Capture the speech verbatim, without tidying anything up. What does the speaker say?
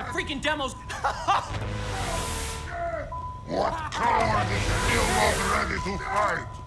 freaking demos. What coward is still not ready to fight?